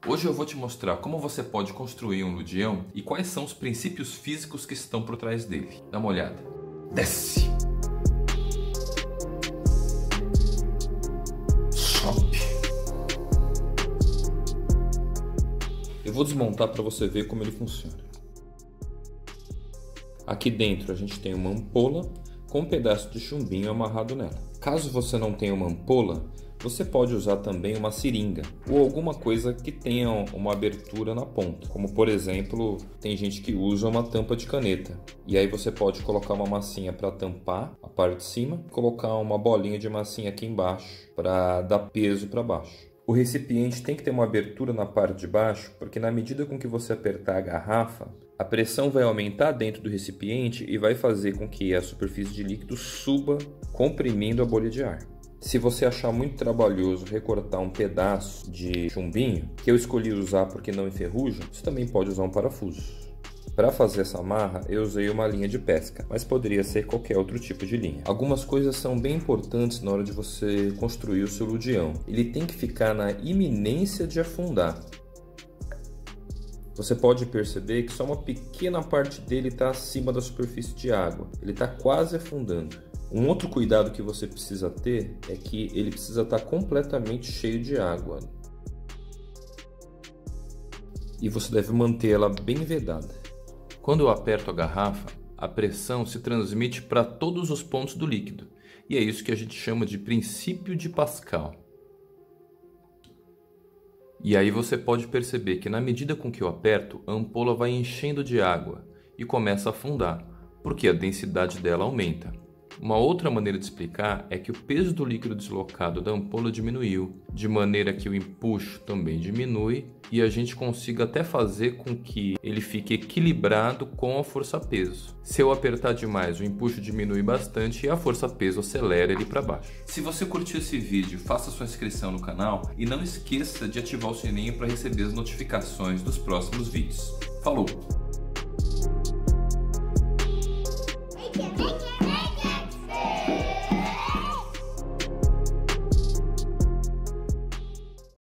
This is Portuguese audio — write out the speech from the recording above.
Hoje eu vou te mostrar como você pode construir um ludião e quais são os princípios físicos que estão por trás dele. Dá uma olhada. Desce! Sobe! Eu vou desmontar para você ver como ele funciona. Aqui dentro a gente tem uma ampola com um pedaço de chumbinho amarrado nela. Caso você não tenha uma ampola, você pode usar também uma seringa ou alguma coisa que tenha uma abertura na ponta. Como por exemplo, tem gente que usa uma tampa de caneta. E aí você pode colocar uma massinha para tampar a parte de cima, colocar uma bolinha de massinha aqui embaixo para dar peso para baixo. O recipiente tem que ter uma abertura na parte de baixo, porque na medida com que você apertar a garrafa, a pressão vai aumentar dentro do recipiente e vai fazer com que a superfície de líquido suba, comprimindo a bolha de ar. Se você achar muito trabalhoso recortar um pedaço de chumbinho, que eu escolhi usar porque não enferruja, você também pode usar um parafuso. Para fazer essa amarra, eu usei uma linha de pesca, mas poderia ser qualquer outro tipo de linha. Algumas coisas são bem importantes na hora de você construir o seu ludião. Ele tem que ficar na iminência de afundar. Você pode perceber que só uma pequena parte dele está acima da superfície de água. Ele está quase afundando. Um outro cuidado que você precisa ter é que ele precisa estar completamente cheio de água. E você deve manter ela bem vedada. Quando eu aperto a garrafa, a pressão se transmite para todos os pontos do líquido. E é isso que a gente chama de princípio de Pascal. E aí você pode perceber que na medida com que eu aperto, a ampola vai enchendo de água e começa a afundar, porque a densidade dela aumenta. Uma outra maneira de explicar é que o peso do líquido deslocado da ampola diminuiu, de maneira que o empuxo também diminui e a gente consiga até fazer com que ele fique equilibrado com a força-peso. Se eu apertar demais, o empuxo diminui bastante e a força-peso acelera ele para baixo. Se você curtiu esse vídeo, faça sua inscrição no canal e não esqueça de ativar o sininho para receber as notificações dos próximos vídeos. Falou!